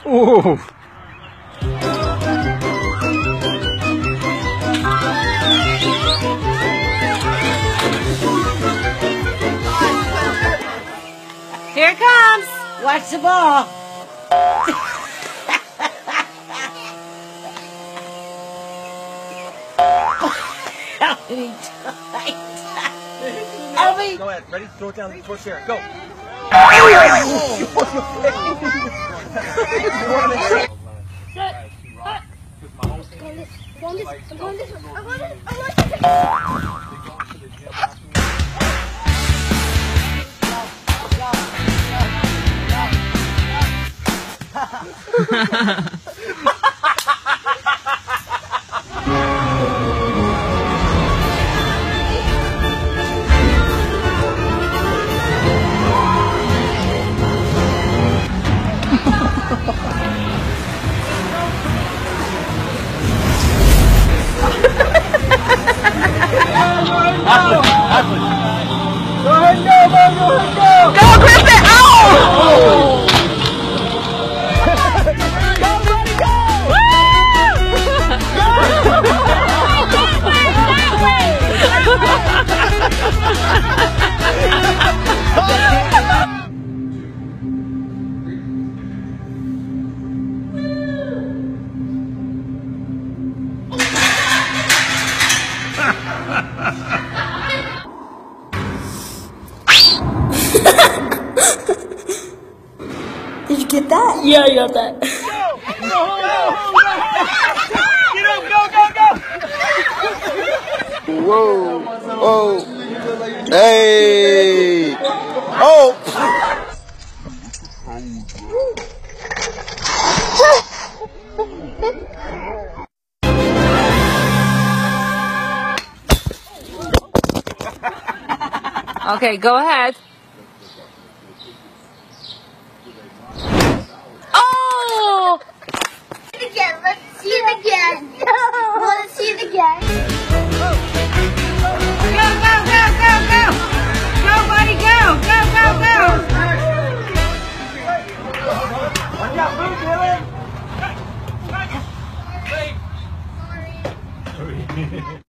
Ooh. Here it comes. Watch the ball. How many times? How many? Go ahead. Ready? Throw it down towards Sarah. Go. Go, Griffin! Oh! Did you get that? Yeah, I got that. Get up, go, go, go! Whoa! Oh! Hey! Oh! Okay, go ahead. Oh! Again, let's see it again. Let's see it again. Go, go, go, go, go! Go, buddy, go! Go, go, go! Watch out, move, Dylan!